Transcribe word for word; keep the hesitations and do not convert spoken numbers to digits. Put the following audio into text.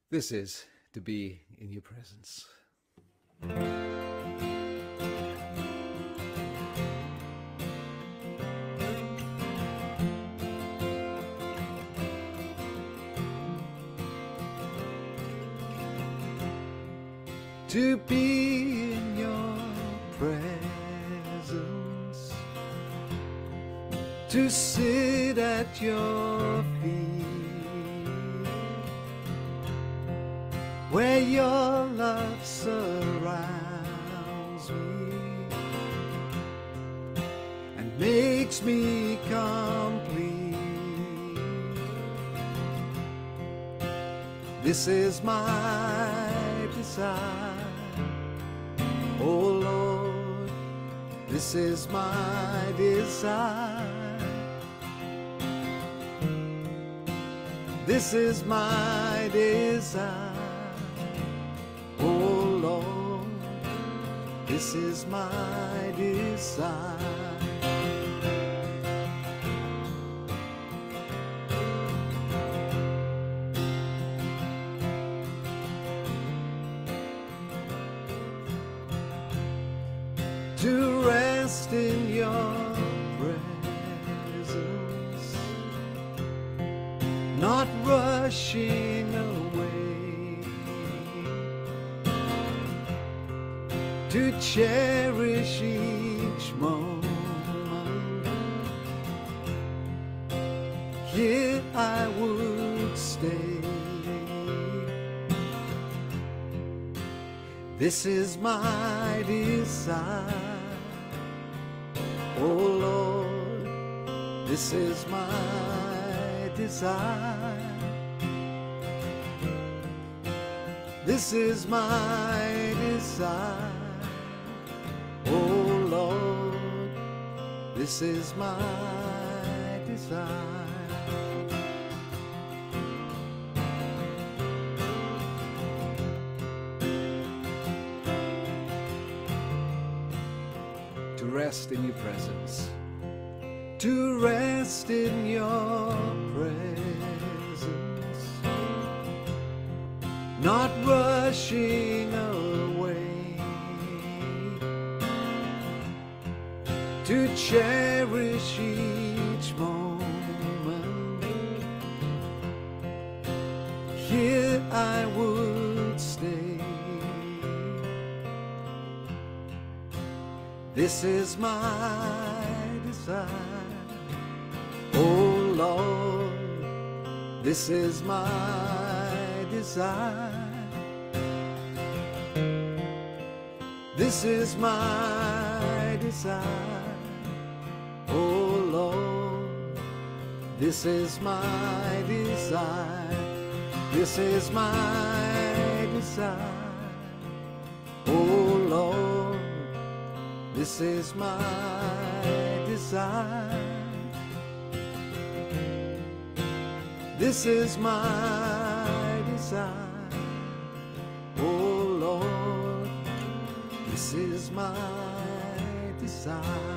This is to be in your presence. To be in your presence, to sit at your feet, where your love surrounds me and makes me complete. This is my desire, oh Lord, this is my desire. This is my desire, oh Lord, this is my desire. To rest in your presence, not rushing away, to cherish each moment. Here I would stay. This is my desire, oh Lord, this is my desire. This is my desire, oh Lord, this is my desire. To rest in your presence, to rest in your presence, not rushing away, to cherish each moment. Here I would stay. This is my desire, oh Lord, this is my desire. This is my desire, oh Lord, this is my desire. This is my desire, oh Lord, this is my desire. This is my desire, oh Lord, this is my desire.